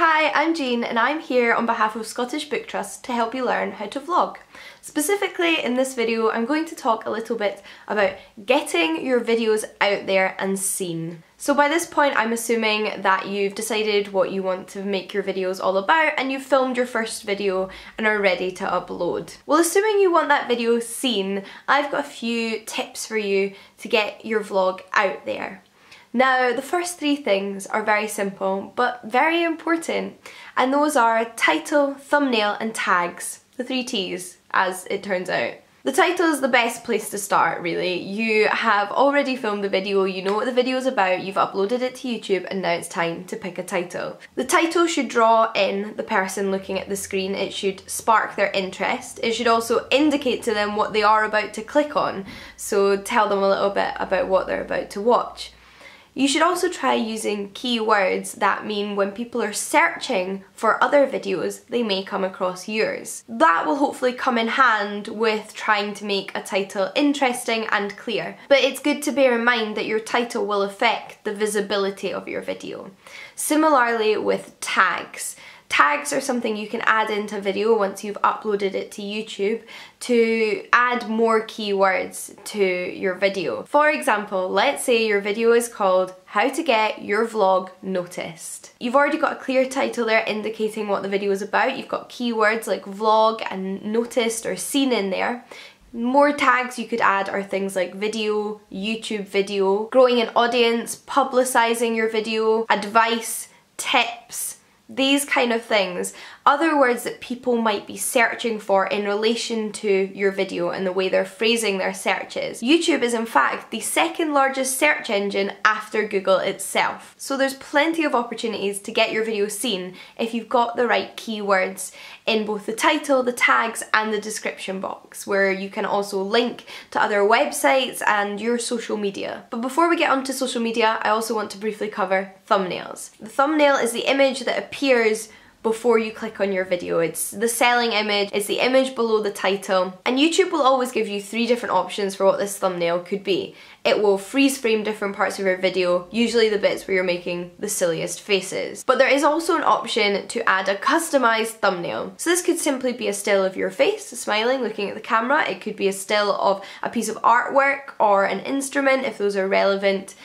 Hi, I'm Jean and I'm here on behalf of Scottish Book Trust to help you learn how to vlog. Specifically in this video I'm going to talk a little bit about getting your videos out there and seen. So by this point I'm assuming that you've decided what you want to make your videos all about and you've filmed your first video and are ready to upload. Well, assuming you want that video seen, I've got a few tips for you to get your vlog out there. Now, the first three things are very simple, but very important, and those are title, thumbnail, and tags. The three T's, as it turns out. The title is the best place to start, really. You have already filmed the video, you know what the video is about, you've uploaded it to YouTube, and now it's time to pick a title. The title should draw in the person looking at the screen, it should spark their interest, it should also indicate to them what they are about to click on, so tell them a little bit about what they're about to watch. You should also try using keywords that mean when people are searching for other videos, they may come across yours. That will hopefully come in hand with trying to make a title interesting and clear. But it's good to bear in mind that your title will affect the visibility of your video. Similarly with tags. Tags are something you can add into a video once you've uploaded it to YouTube to add more keywords to your video. For example, let's say your video is called How to Get Your Vlog Noticed. You've already got a clear title there indicating what the video is about. You've got keywords like vlog and noticed or seen in there. More tags you could add are things like video, YouTube video, growing an audience, publicising your video, advice, tips, these kind of things. Other words that people might be searching for in relation to your video and the way they're phrasing their searches. YouTube is in fact the second largest search engine after Google itself. So there's plenty of opportunities to get your video seen if you've got the right keywords in both the title, the tags and the description box, where you can also link to other websites and your social media. But before we get onto social media, I also want to briefly cover thumbnails. The thumbnail is the image that appears before you click on your video. It's the selling image, it's the image below the title, and YouTube will always give you three different options for what this thumbnail could be. It will freeze frame different parts of your video, usually the bits where you're making the silliest faces. But there is also an option to add a customized thumbnail. So this could simply be a still of your face, smiling, looking at the camera. It could be a still of a piece of artwork or an instrument if those are relevant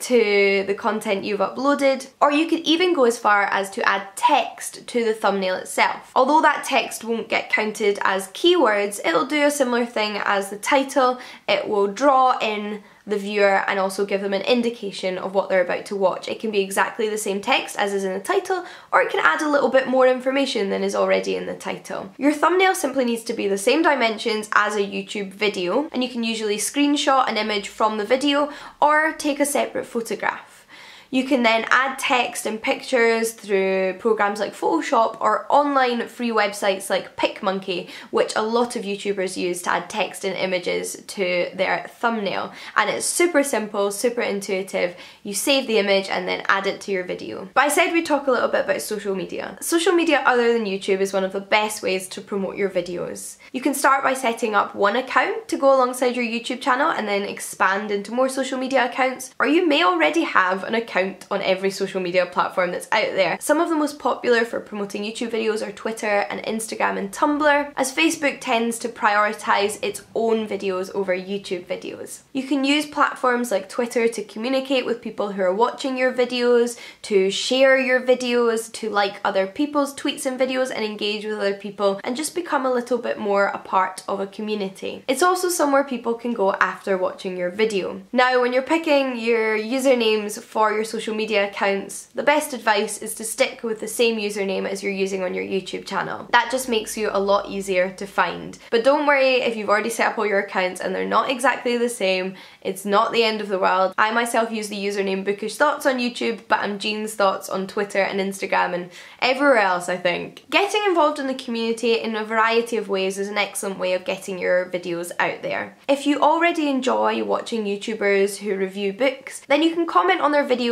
to the content you've uploaded, or you could even go as far as to add text to the thumbnail itself. Although that text won't get counted as keywords, it'll do a similar thing as the title. It will draw in the viewer and also give them an indication of what they're about to watch. It can be exactly the same text as is in the title, or it can add a little bit more information than is already in the title. Your thumbnail simply needs to be the same dimensions as a YouTube video, and you can usually screenshot an image from the video or take a separate photograph. You can then add text and pictures through programs like Photoshop or online free websites like PicMonkey, which a lot of YouTubers use to add text and images to their thumbnail. And it's super simple, super intuitive. You save the image and then add it to your video. But I said we'd talk a little bit about social media. Social media other than YouTube is one of the best ways to promote your videos. You can start by setting up one account to go alongside your YouTube channel and then expand into more social media accounts, or you may already have an account on every social media platform that's out there. Some of the most popular for promoting YouTube videos are Twitter and Instagram and Tumblr, as Facebook tends to prioritise its own videos over YouTube videos. You can use platforms like Twitter to communicate with people who are watching your videos, to share your videos, to like other people's tweets and videos and engage with other people and just become a little bit more a part of a community. It's also somewhere people can go after watching your video. Now, when you're picking your usernames for your social media accounts, the best advice is to stick with the same username as you're using on your YouTube channel. That just makes you a lot easier to find. But don't worry if you've already set up all your accounts and they're not exactly the same. It's not the end of the world. I myself use the username Bookishthoughts on YouTube, but I'm Jean's Thoughts on Twitter and Instagram and everywhere else, I think. Getting involved in the community in a variety of ways is an excellent way of getting your videos out there. If you already enjoy watching YouTubers who review books, then you can comment on their videos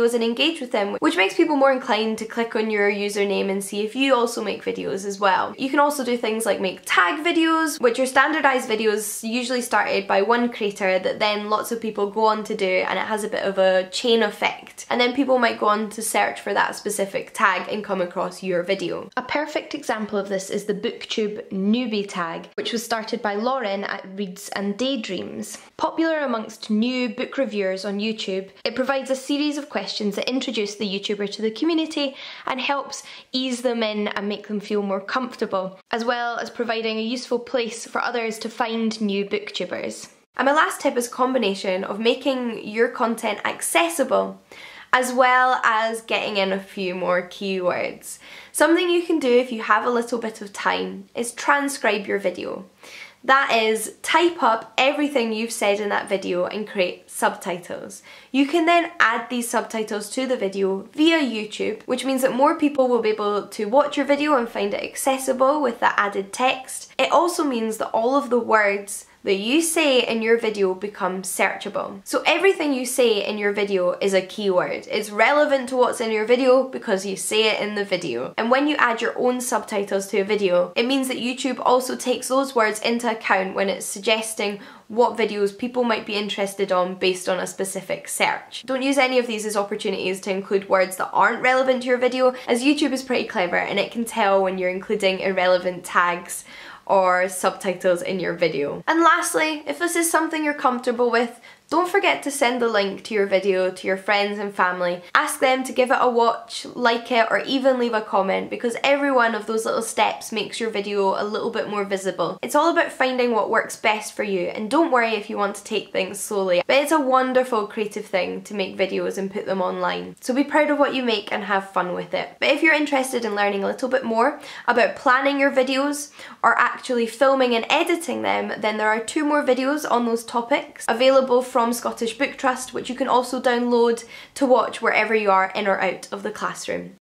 videos and engage with them, which makes people more inclined to click on your username and see if you also make videos as well. You can also do things like make tag videos, which are standardized videos usually started by one creator that then lots of people go on to do, and it has a bit of a chain effect. And then people might go on to search for that specific tag and come across your video. A perfect example of this is the BookTube newbie tag, which was started by Lauren at Reads and Daydreams. Popular amongst new book reviewers on YouTube, it provides a series of questions that introduce the YouTuber to the community and helps ease them in and make them feel more comfortable, as well as providing a useful place for others to find new booktubers. And my last tip is a combination of making your content accessible as well as getting in a few more keywords. Something you can do if you have a little bit of time is transcribe your video. That is, type up everything you've said in that video and create subtitles. You can then add these subtitles to the video via YouTube, which means that more people will be able to watch your video and find it accessible with that added text. It also means that all of the words that you say in your video become searchable. So everything you say in your video is a keyword. It's relevant to what's in your video because you say it in the video. And when you add your own subtitles to a video, it means that YouTube also takes those words into account when it's suggesting what videos people might be interested on based on a specific search. Don't use any of these as opportunities to include words that aren't relevant to your video, as YouTube is pretty clever and it can tell when you're including irrelevant tags or subtitles in your video. And lastly, if this is something you're comfortable with, don't forget to send the link to your video to your friends and family. Ask them to give it a watch, like it, or even leave a comment, because every one of those little steps makes your video a little bit more visible. It's all about finding what works best for you, and don't worry if you want to take things slowly, but it's a wonderful creative thing to make videos and put them online. So be proud of what you make and have fun with it. But if you're interested in learning a little bit more about planning your videos or actually filming and editing them, then there are 2 more videos on those topics available from Scottish Book Trust, which you can also download to watch wherever you are in or out of the classroom.